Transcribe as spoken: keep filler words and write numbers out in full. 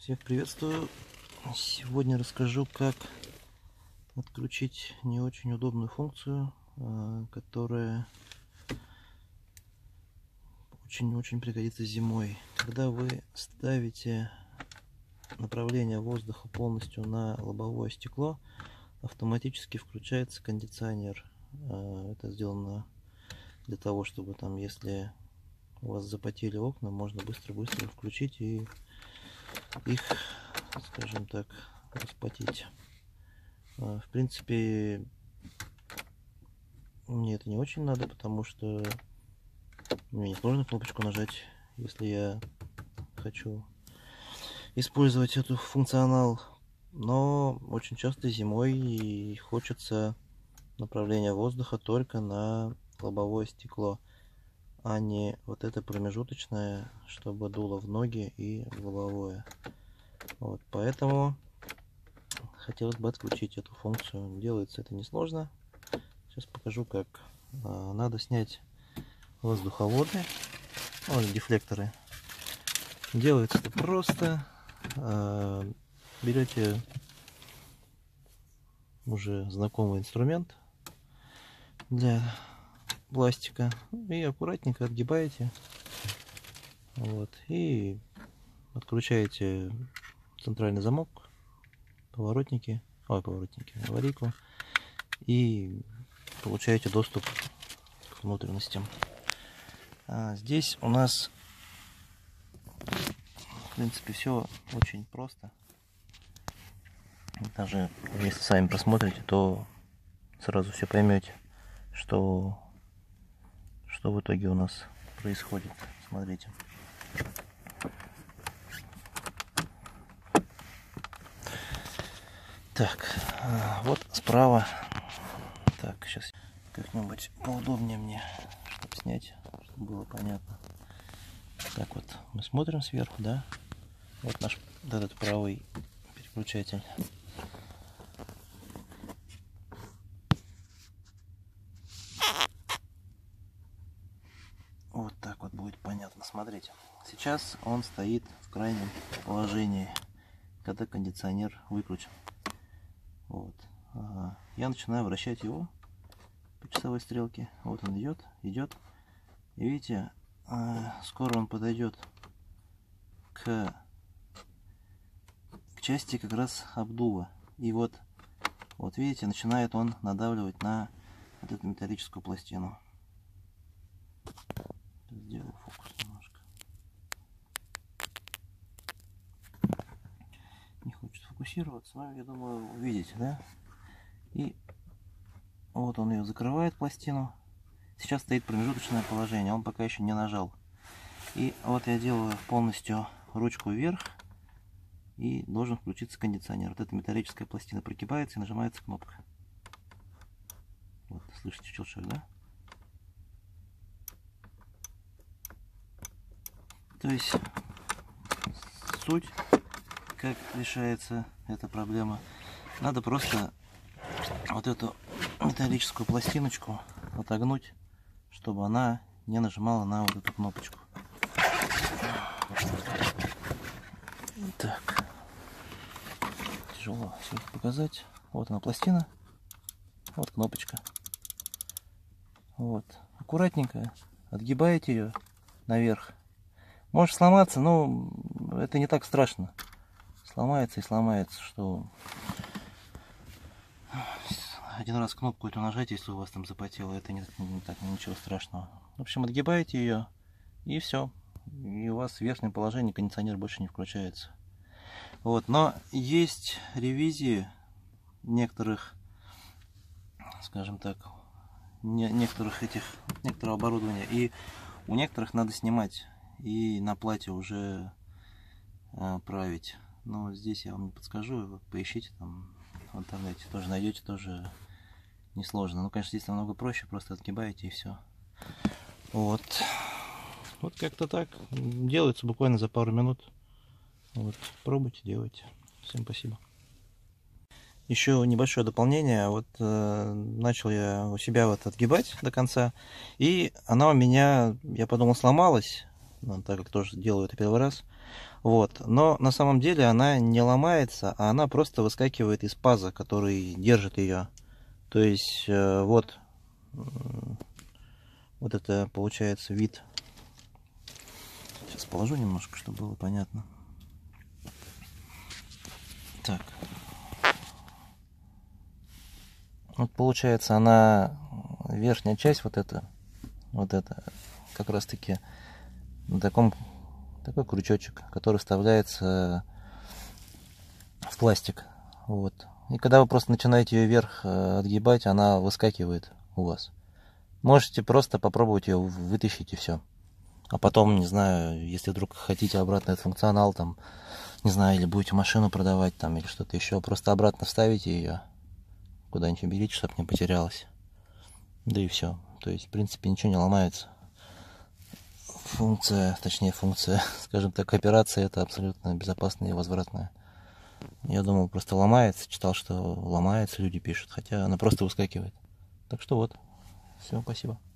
Всех приветствую. Сегодня расскажу, как отключить не очень удобную функцию, которая очень-очень пригодится зимой. Когда вы ставите направление воздуха полностью на лобовое стекло, автоматически включается кондиционер. Это сделано для того, чтобы там, если у вас запотели окна, можно быстро-быстро включить и их, скажем так, распотеть. В принципе, мне это не очень надо, потому что мне не сложно кнопочку нажать, если я хочу использовать эту функционал. Но очень часто зимой хочется направление воздуха только на лобовое стекло, а не вот это промежуточное, чтобы дуло в ноги и в лобовое. Вот, поэтому хотелось бы отключить эту функцию. Делается это несложно. Сейчас покажу, как. Надо снять воздуховоды, вот, дефлекторы. Делается это просто. Берете уже знакомый инструмент для пластика и аккуратненько отгибаете, вот, и отключаете центральный замок, поворотники, ой, поворотники, аварийку, и получаете доступ к внутренностям. А здесь у нас, в принципе, все очень просто. Даже если сами просмотрите, то сразу все поймете, что что в итоге у нас происходит. Смотрите. Так, вот справа. Так, сейчас как-нибудь поудобнее мне, чтобы снять, чтобы было понятно. Так вот, мы смотрим сверху, да? Вот наш вот этот правый переключатель. Вот так вот будет понятно. Смотрите, сейчас он стоит в крайнем положении, когда кондиционер выключен. Вот. Я начинаю вращать его по часовой стрелке. Вот он идет, идет. И видите, скоро он подойдет к, к части как раз обдува. И вот, вот видите, начинает он надавливать на вот эту металлическую пластину. Сделаю фокус немножко. Не хочет фокусироваться, но я думаю, увидите, да? И вот он ее закрывает, пластину. Сейчас стоит промежуточное положение, он пока еще не нажал. И вот я делаю полностью ручку вверх, и должен включиться кондиционер. Вот эта металлическая пластина прогибается и нажимается кнопка. Вот, слышите щелчок, да? То есть суть, как решается эта проблема, надо просто вот эту металлическую пластиночку отогнуть, чтобы она не нажимала на вот эту кнопочку. Так, тяжело все это показать. Вот она пластина, вот кнопочка. Вот, аккуратненько отгибаете ее наверх. Может сломаться, но это не так страшно. Сломается и сломается, что один раз кнопку эту нажать, если у вас там запотело, это не, не так, ничего страшного. В общем, отгибаете ее, и все. И у вас в верхнем положении кондиционер больше не включается. Вот, но есть ревизии некоторых, скажем так, не, некоторых этих, некоторого оборудования, и у некоторых надо снимать и на плате уже э, править. Но здесь я вам не подскажу, вы поищите там в интернете, тоже найдете, тоже несложно. Ну, конечно, здесь намного проще, просто отгибаете и все. Вот. Вот как-то так. Делается буквально за пару минут. Вот. Пробуйте, делайте. Всем спасибо. Еще небольшое дополнение. Вот э, начал я у себя вот отгибать до конца, и она у меня, я подумал, сломалась, ну, так как тоже делаю это первый раз. Вот. Но на самом деле она не ломается, а она просто выскакивает из паза, который держит ее. То есть э, вот, вот это получается вид. Сейчас положу немножко, чтобы было понятно. Так. Вот получается она, верхняя часть вот эта, вот это, как раз таки на таком, такой крючочек, который вставляется в пластик. Вот. И когда вы просто начинаете ее вверх отгибать, она выскакивает у вас. Можете просто попробовать ее вытащить и все. А потом, не знаю, если вдруг хотите обратно этот функционал, там, не знаю, или будете машину продавать, там, или что-то еще, просто обратно вставите ее, куда-нибудь уберите, чтобы не потерялась. Да и все. То есть, в принципе, ничего не ломается. Функция, точнее функция, скажем так, операция, это абсолютно безопасная и возвратная. Я думал, просто ломается, читал, что ломается, люди пишут, хотя она просто выскакивает. Так что вот, всем спасибо.